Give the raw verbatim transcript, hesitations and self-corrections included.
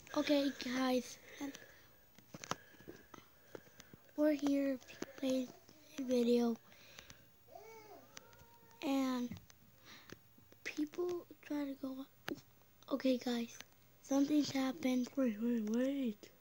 Okay, guys, and we're here to play a video, and people try to go. Okay, guys, something's happened. Wait, wait, wait.